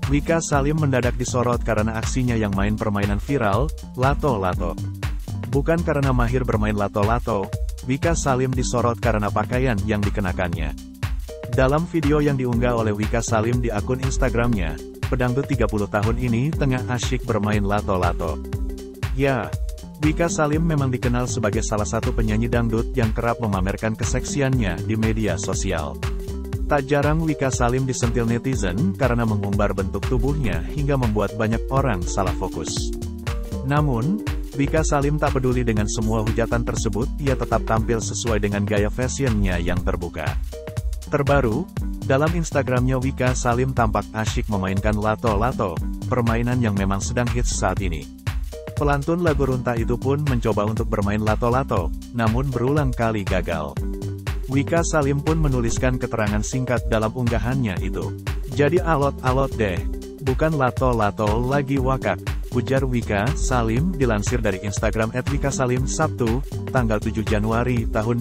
Wika Salim mendadak disorot karena aksinya yang main permainan viral, lato-lato. Bukan karena mahir bermain lato-lato, Wika Salim disorot karena pakaian yang dikenakannya. Dalam video yang diunggah oleh Wika Salim di akun Instagramnya, pedangdut 30 tahun ini tengah asyik bermain lato-lato. Ya, Wika Salim memang dikenal sebagai salah satu penyanyi dangdut yang kerap memamerkan keseksiannya di media sosial. Tak jarang Wika Salim disentil netizen karena mengumbar bentuk tubuhnya hingga membuat banyak orang salah fokus. Namun, Wika Salim tak peduli dengan semua hujatan tersebut, ia tetap tampil sesuai dengan gaya fashionnya yang terbuka. Terbaru, dalam Instagramnya Wika Salim tampak asyik memainkan lato-lato, permainan yang memang sedang hits saat ini. Pelantun lagu Runta itu pun mencoba untuk bermain lato-lato, namun berulang kali gagal. Wika Salim pun menuliskan keterangan singkat dalam unggahannya itu. Jadi alot-alot deh, bukan lato-lato lagi wakak, ujar Wika Salim dilansir dari Instagram @wikasalim Sabtu, tanggal 7 Januari tahun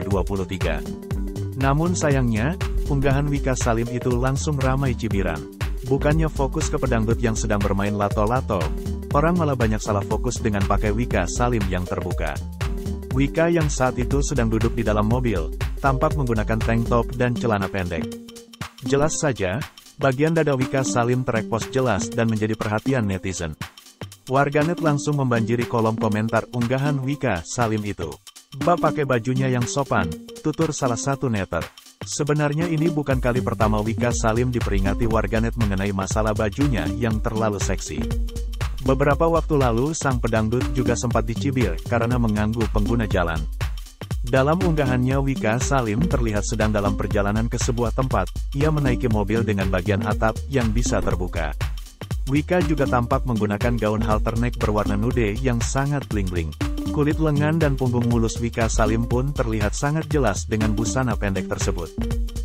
2023. Namun sayangnya, unggahan Wika Salim itu langsung ramai cibiran. Bukannya fokus ke pedangdut yang sedang bermain lato-lato, orang malah banyak salah fokus dengan pakai Wika Salim yang terbuka. Wika yang saat itu sedang duduk di dalam mobil, tampak menggunakan tank top dan celana pendek. Jelas saja, bagian dada Wika Salim terekpos jelas dan menjadi perhatian netizen. Warganet langsung membanjiri kolom komentar unggahan Wika Salim itu. "Ba pakai bajunya yang sopan," tutur salah satu netter. Sebenarnya ini bukan kali pertama Wika Salim diperingati warganet mengenai masalah bajunya yang terlalu seksi. Beberapa waktu lalu sang pedangdut juga sempat dicibir karena mengganggu pengguna jalan. Dalam unggahannya Wika Salim terlihat sedang dalam perjalanan ke sebuah tempat, ia menaiki mobil dengan bagian atap yang bisa terbuka. Wika juga tampak menggunakan gaun halterneck berwarna nude yang sangat bling-bling. Kulit lengan dan punggung mulus Wika Salim pun terlihat sangat jelas dengan busana pendek tersebut.